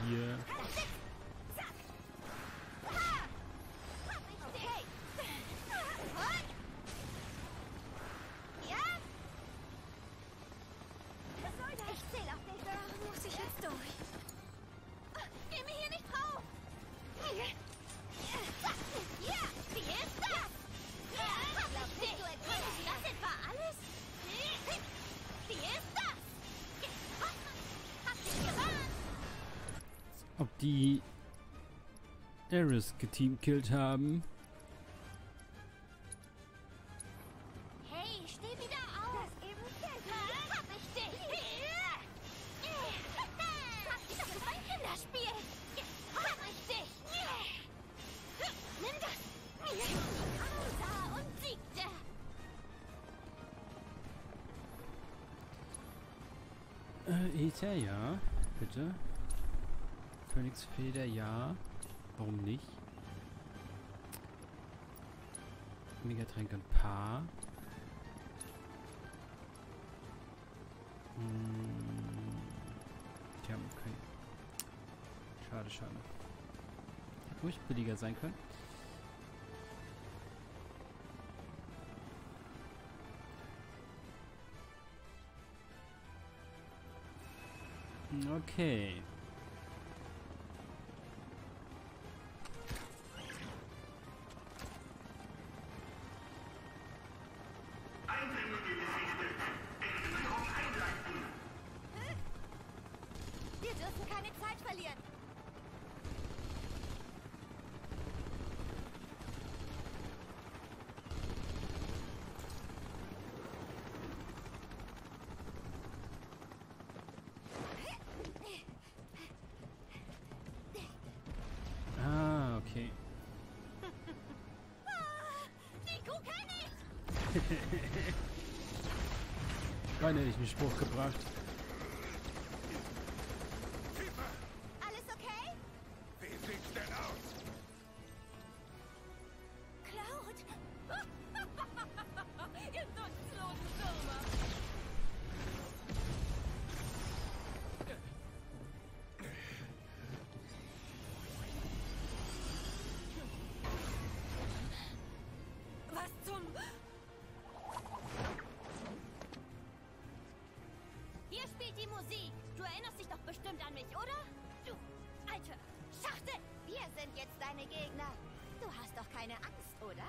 hier. Ich zähle auf dich. Warum muss ich jetzt durch? Geh mir hier nicht drauf! Ja, wie ist das? Glaub nicht, du erkennst das etwa alles? Wie ist das? Hab dich gewarnt! Ob die Ares geteamkillt haben? Hey, steh wieder auf! Das eben hab ich dich! Das ist ein Kinderspiel! Hab ich dich! Nimm das! Außer und siegte! Ether, ja. Bitte. Phönixfeder, ja. Warum nicht? Megatränk ein paar. Die haben können. Schade, schade. Hätte ruhig billiger sein können. Okay. Wir dürfen keine Zeit verlieren. Ah, okay. Die Kuh kann nicht! Beinahe hätte ich einen Spruch gebracht. Alles okay? Wie sieht's denn aus? Cloud! Ihr nutzlosen Stürmer! Was zum... Hier spielt die Musik. Du erinnerst dich doch bestimmt an mich, oder? Du alte Schachtel! Wir sind jetzt deine Gegner. Du hast doch keine Angst, oder?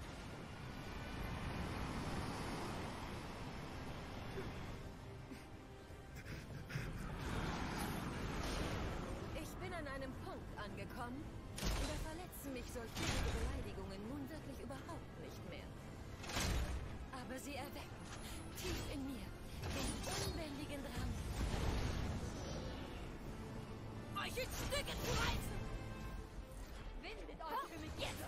Ich bin an einem Punkt angekommen, da verletzen mich solche Beleidigungen nun wirklich überhaupt nicht mehr. Aber sie erwecken tief in mir den unbändigen Drang, euch in Stücke zu reißen! Windet euch für mich jetzt!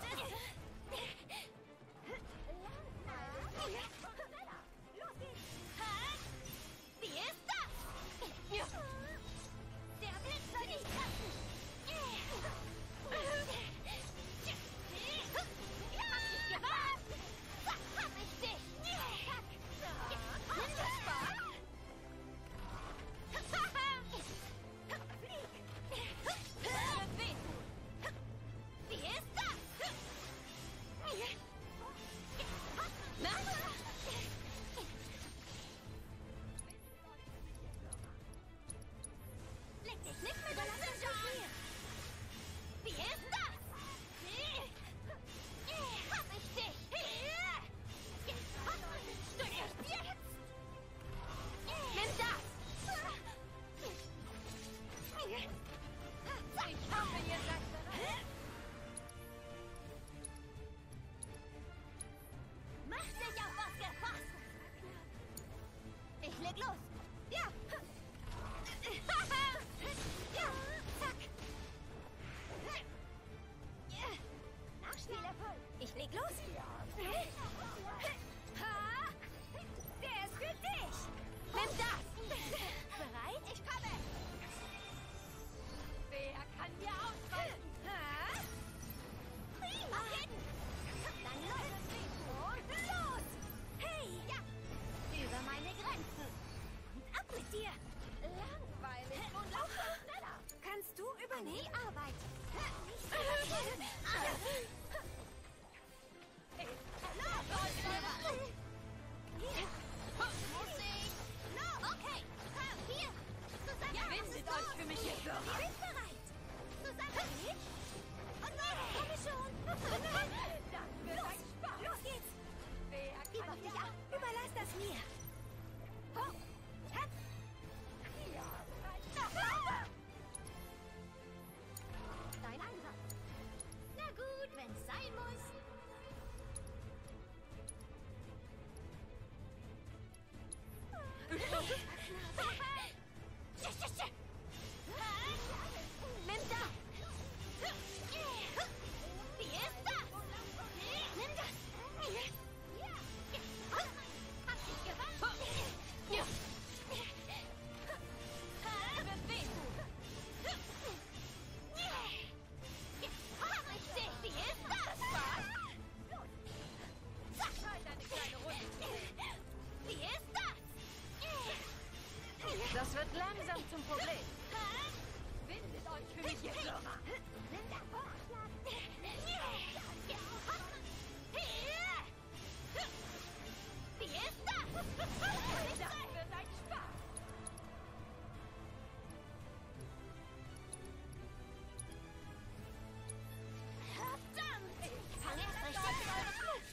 Los geht's! Wie ist das? Der Blitz soll dich treffen! Hab dich gewarnt! Hab ich dich! Nimm das Spaß! Flieg! Wird wehtun! Wie ist das? Leg dich nicht mit der Lasse an! Wie ist das? Hab ich dich! Echt jetzt? Nimm das! Ich hoffe, ihr seid bereit. Mach dich auf was gefasst! Ich leg los! Ja! Ja! Zack! Nachspiel erfolgt! Ich leg los! Ha! Der ist für dich! Nimm das! Bereit? Ich komme! Wer kann mir ausweichen? Ha? Prima! Dann los! Und los! Hey! Ja! Über meine Grenzen! Und ab mit dir! Langweilig und lauf schneller! Kannst du langsam zum Problem. Windet euch für mich, ihr Stürmer. Nimm das Vorschlag. Wie ist das? Das wird ein Spaß. Verdammt! Fang erst richtig an.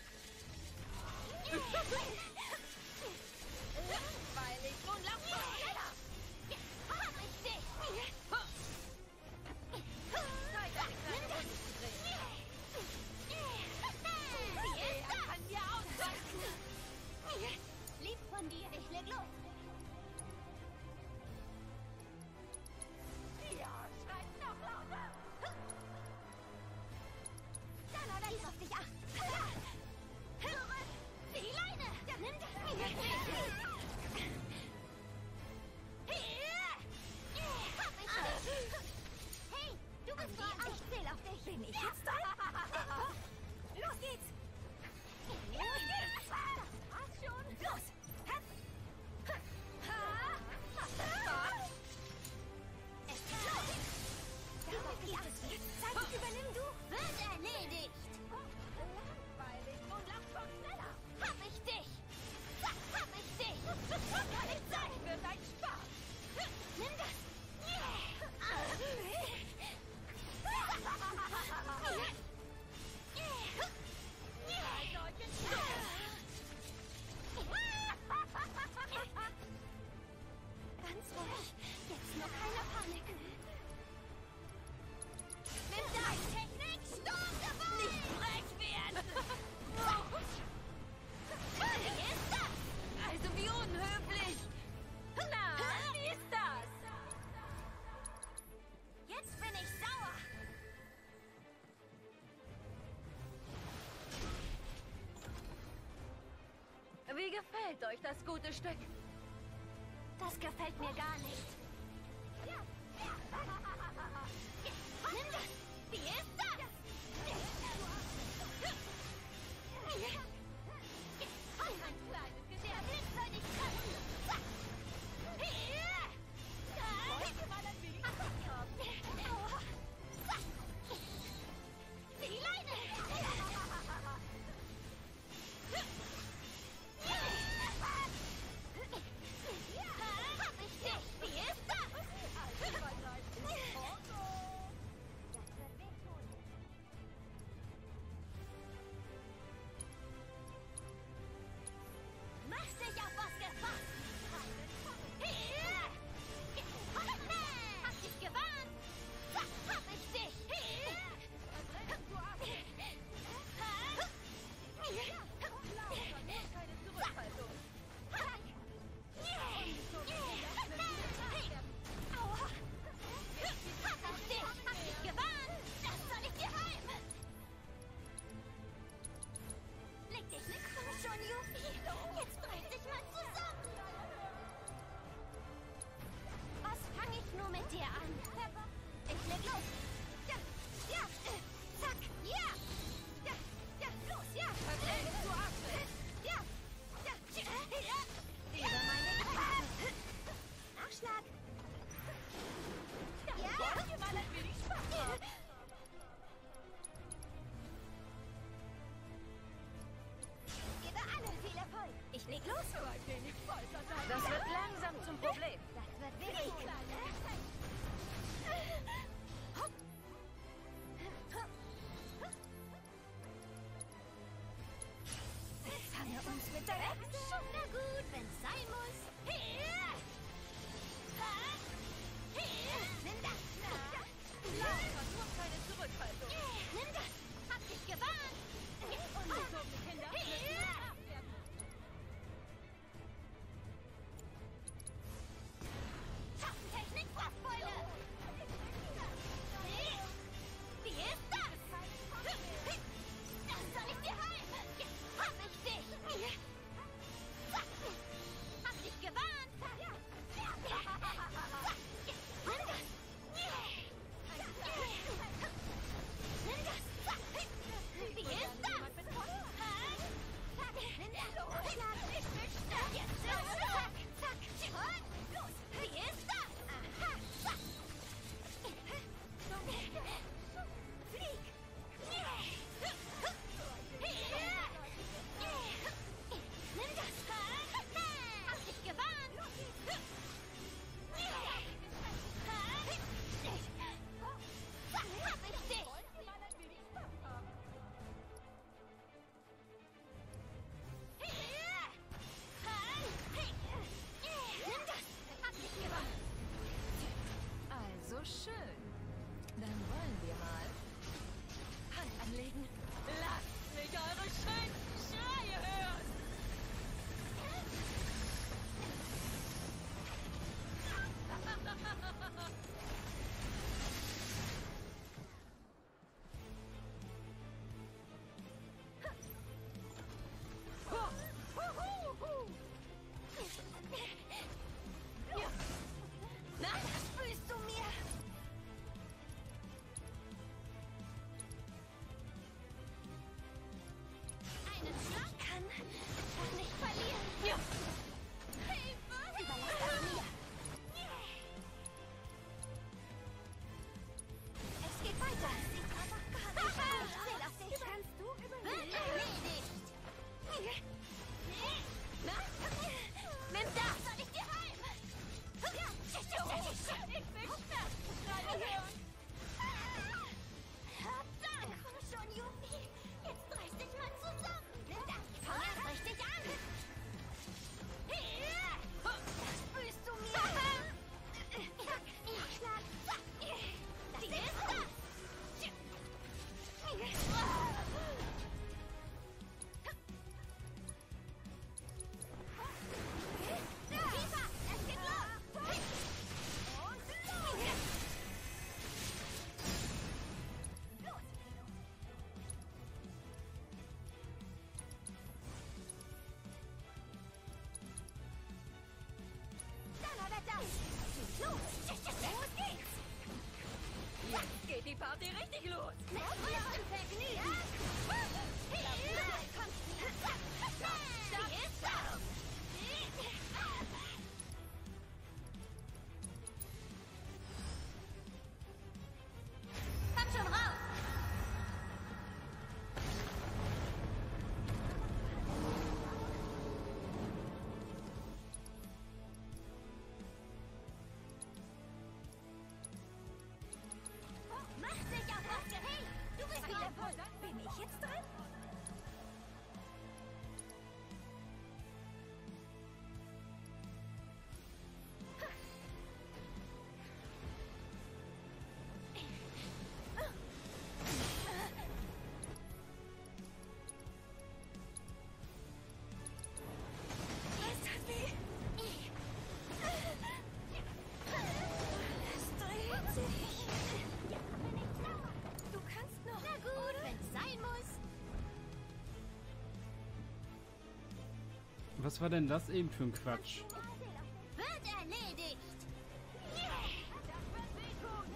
Langweilig. Nun lauf doch schneller. Hab ich dich! Zeit, eine kleine Runde zu drehen. Wie ist das? Kann mir ausweichen. Lieb von dir, ich leg los. Ja, schreit noch lauter. Dann gib auf dich acht. Zurück! Die Leine! Nimm das! Hab ich dich! Hey, du bist dran! Ich zähl auf dich! Bin ich jetzt dran? Los geht's! Los geht's! Das war's schon! Los! Es ist los! Gib auf dich acht! Zeit, übernimm du! Wird erledigt! Langweilig. Nun lauf doch schneller. Hab ich dich! Hab ich dich! Keine Zeit! Wird ein Spaß. Nimm das! Seid euch in Stille. Ganz ruhig. Jetzt nur keine Panik. Nimm das! Technik! Sturmgewalt! Nicht frech werden! Wie ist das? Also wie unhöflich. Na, wie ist das? Jetzt bin ich sauer! Wie gefällt euch das gute Stück? Das gefällt mir gar nicht. Nimm das! Wie ist das? Ein kleines Der Blitz soll dich treffen! Wollt ihr mal ein wenig haben? Die Leine! Hab ich dich! Wie ist das? Mach dich auf was gefasst! Hab dich gewarnt! Hab ich dich! Keine Zurückhaltung. Aua! Hab ich dich! Hab dich gewarnt! Das soll ich dir heim! Leg dich nix komm schon, Yuffie! Jetzt reiß dich mal zusammen! Was fang ich nur mit dir an? Ich leg los! Ja! Ja! Zack! Ja! Ja! Ja! Los! Ja! Verträge zu atmen. Ja! Ja! Ja! Wieder meine Karte. Nachschlag! Ja! Wollt ihr mal ein wenig Spaß haben? Gebe alle viel Erfolg! Ich leg los! Ein wenig stolzer sein. Das wird langsam zum Problem. Das wird wichtig! Fange uns mit der Hexe! Schon na gut, wenn's sein muss! Hier! Hier! Nimm das! Lauter, nur keine Zurückhaltung. Nimm das! Hab dich gewarnt! Ungezogene Kinder müssen Hier! bestraft werden. Schaffentechnik, Frostbeule! Wie ist das? Das soll ich dir heim! Hab ich dich! die Party richtig los. Mit vollstem Vergnügen. Komm schon raus. Mach dich auf das Gerät! Du bist wieder voll! Bin ich jetzt dran? Das tat weh! Es dreht sich! Du kannst noch. Na gut, wenn's sein muss. Was war denn das eben für ein Quatsch? Wird erledigt. Das wird wehtun.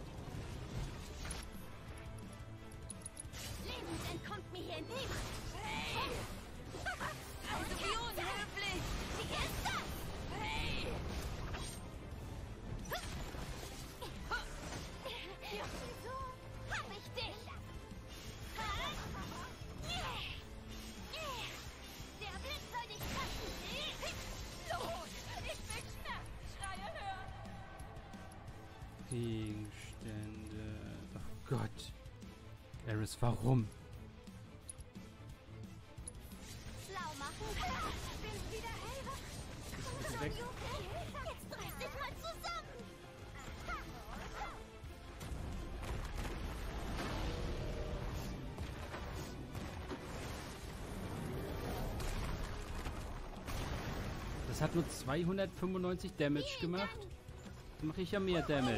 Lebend entkommt mir hier niemand. Hey! Also wie unhöflich. Wie ist das? Hey! Ja, so hab ich dich. Der Blitz soll dich treffen. Los! Ich will Schreie hören. Gegenstände. Oh Gott. Eris, warum? Schlau machen. Bin wieder hellwach. Bitte weg. Jetzt reiß dich mal zusammen. Das hat nur 295 Damage gemacht. Dann mache ich ja mehr Damage.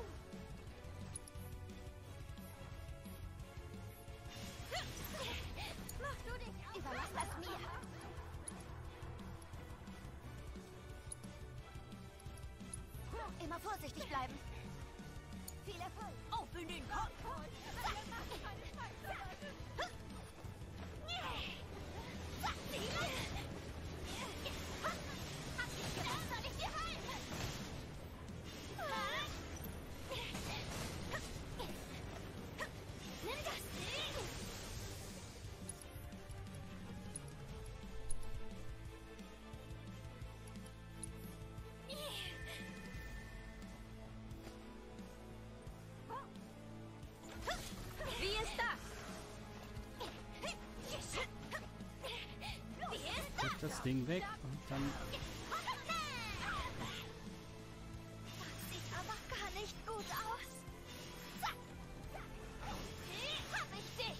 Mach du dich auf. Überlass das mir. Immer vorsichtig bleiben. Viel Erfolg. Auf in den Kopf. Hab dich gedacht, soll ich dir helfen? Nimm das. Wie ist das? Wie ist Drück das Ding weg und dann. Sieht aber gar nicht gut aus. Zack. Hab ich dich.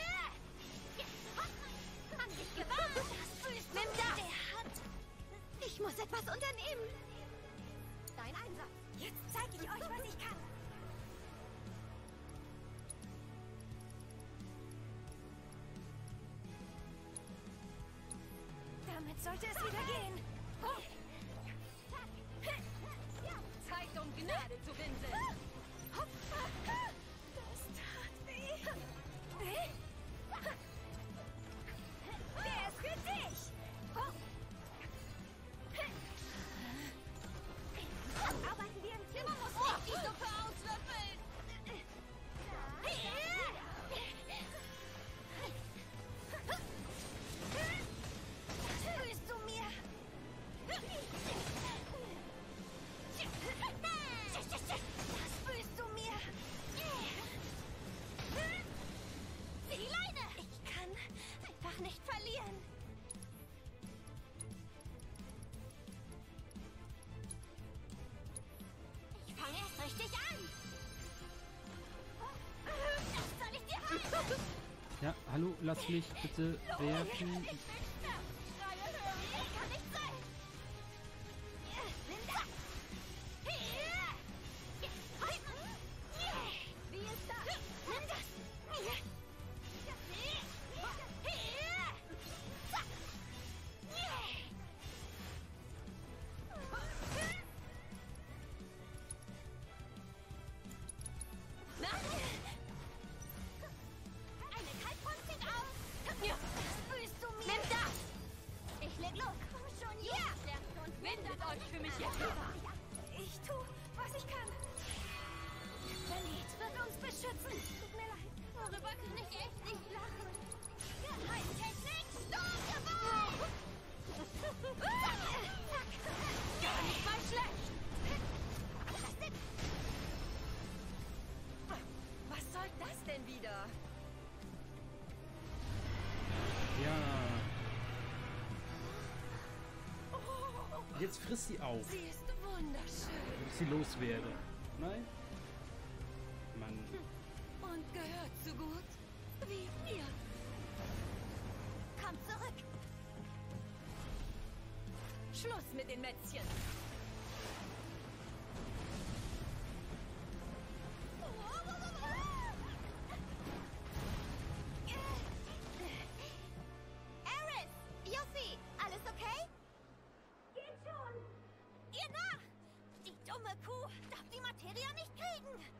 An dich gewarnt. Nimm das. Der hat. Ich muss etwas unternehmen. Dein Einsatz. Jetzt zeige ich euch, was ich kann. Damit sollte es wieder gehen. Zeit, um Gnade zu winseln. Das tat weh. Der ist für dich. Arbeiten wir im Team. Man muss nicht die Suppe auslöffeln. Das fühlst du mir. Das fühlst du mir. Die Leine. Ich kann einfach nicht verlieren. Ich fange erst richtig an. Das soll ich dir helfen. Ja, hallo, lass mich bitte werfen. Ich kann nicht sein. Nimm das. Wie ist das? Nimm das. Zack. Windet euch für mich jetzt. Ich tu, was ich kann. Planet wird uns beschützen. Tut mir leid. Darüber kann ich echt nicht lachen. Geheimtechnik, Sturmgewalt! Gar nicht mal schlecht. Was soll das denn wieder? Ja. Jetzt frisst sie auf, Sie ist wunderschön wenn ich sie loswerde. Nein? Mann. und gehört so gut wie ihr. Komm zurück. Schluss mit den Mätzchen. Aerith! Jussi! Alles okay? Geht schon! Ihr nach! Die dumme Kuh darf die Materia nicht kriegen!